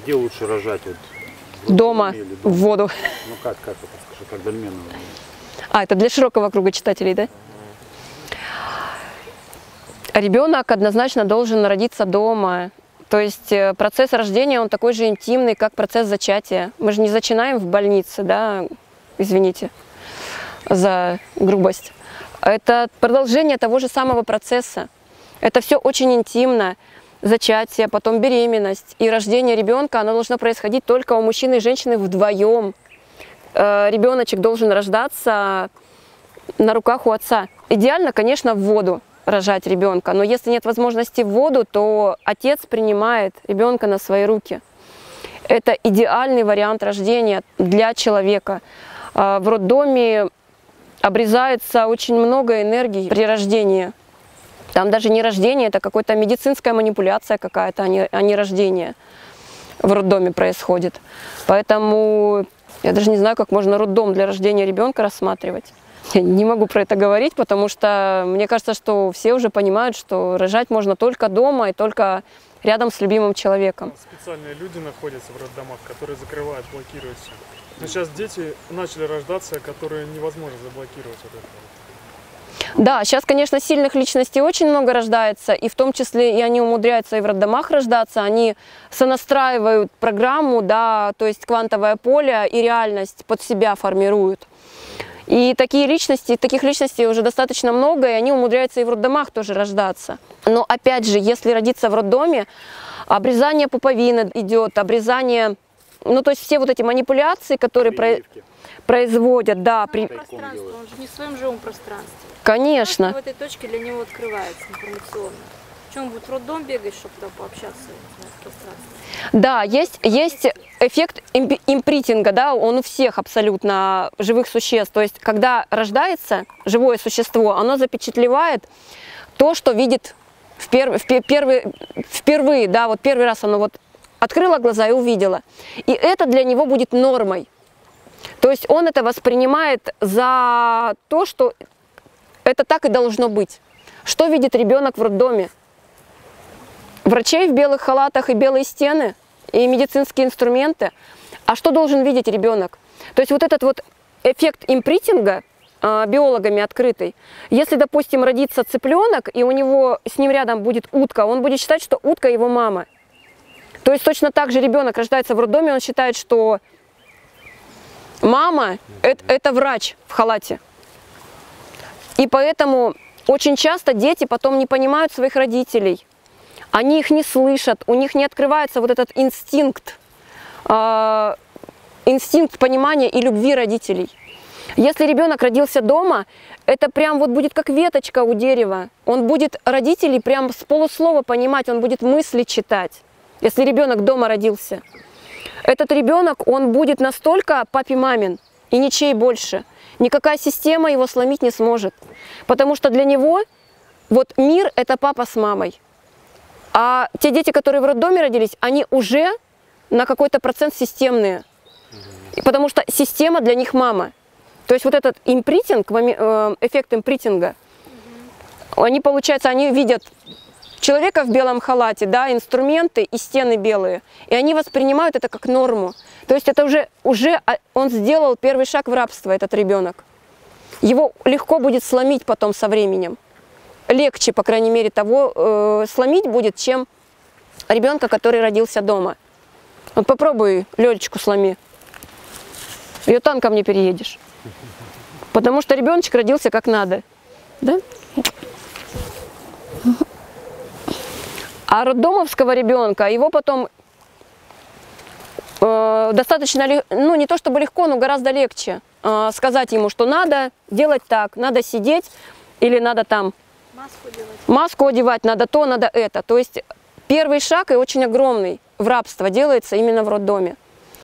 где лучше рожать? Вот, дома, в воду. Ну как это, скажи, как дольмену? Это для широкого круга читателей, да? Ребенок однозначно должен родиться дома. То есть процесс рождения, он такой же интимный, как процесс зачатия. Мы же не зачинаем в больнице, да, извините за грубость. Это продолжение того же самого процесса. Это все очень интимно. Зачатие, потом беременность и рождение ребенка, оно должно происходить только у мужчины и женщины вдвоем. Ребеночек должен рождаться на руках у отца. Идеально, конечно, в воду рожать ребенка, но если нет возможности в воду, то отец принимает ребенка на свои руки. Это идеальный вариант рождения для человека. В роддоме обрезается очень много энергии при рождении. Там даже не рождение, это какая-то медицинская манипуляция какая-то, а не рождение в роддоме происходит. Поэтому я даже не знаю, как можно роддом для рождения ребенка рассматривать. Я не могу про это говорить, потому что мне кажется, что все уже понимают, что рожать можно только дома и только рядом с любимым человеком. Специальные люди находятся в роддомах, которые закрывают, блокируют все. Но сейчас дети начали рождаться, которые невозможно заблокировать от этого. Да, сейчас, конечно, сильных личностей очень много рождается, и в том числе и они умудряются и в роддомах рождаться, они сонастраивают программу, да, то есть квантовое поле и реальность под себя формируют. И таких личностей уже достаточно много, и они умудряются и в роддомах тоже рождаться. Но опять же, если родиться в роддоме, обрезание пуповины идет, обрезание, ну то есть все вот эти манипуляции, которые производят, да. Пространство, он же не в своем живом пространстве. Конечно. В этой точке для него открывается информационно. Что он будет в роддом бегать, чтобы там пообщаться в пространстве? Да, есть эффект импринтинга, да, он у всех абсолютно живых существ. То есть, когда рождается живое существо, оно запечатлевает то, что видит впервые, да, вот первый раз оно вот открыло глаза и увидело. И это для него будет нормой. То есть он это воспринимает за то, что это так и должно быть. Что видит ребенок в роддоме? Врачей в белых халатах и белые стены, и медицинские инструменты. А что должен видеть ребенок? То есть вот этот вот эффект импринтинга, биологами открытый, если, допустим, родится цыпленок, и у него с ним рядом будет утка, он будет считать, что утка его мама. То есть точно так же ребенок рождается в роддоме, он считает, что мама – это врач в халате. И поэтому очень часто дети потом не понимают своих родителей. Они их не слышат, у них не открывается вот этот инстинкт понимания и любви родителей. Если ребенок родился дома, это прям вот будет как веточка у дерева. Он будет родителей прям с полуслова понимать, он будет мысли читать, если ребенок дома родился. Этот ребенок, он будет настолько папе-мамин и ничей больше. Никакая система его сломить не сможет. Потому что для него вот мир – это папа с мамой. А те дети, которые в роддоме родились, они уже на какой-то процент системные. Потому что система для них мама. То есть вот этот импринтинг, эффект импринтинга, они, получается, они видят человека в белом халате, да, инструменты и стены белые, и они воспринимают это как норму. То есть это уже он сделал первый шаг в рабство, этот ребенок. Его легко будет сломить потом со временем. Легче, по крайней мере, того сломить будет, чем ребенка, который родился дома. Вот попробуй Лёлечку сломи. Ее танком не переедешь. Потому что ребеночек родился как надо. Да? А роддомовского ребенка, его потом достаточно, ну не то чтобы легко, но гораздо легче сказать ему, что надо делать так, надо сидеть или надо там маску одевать, надо то, надо это. То есть первый шаг и очень огромный в рабство делается именно в роддоме.